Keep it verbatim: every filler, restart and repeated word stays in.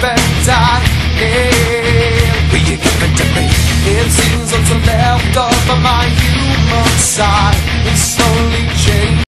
เป็นใจเองพี่คิดเป็นจะเป็นเห็นสิ่งสนๆแล้วก็ประมาณ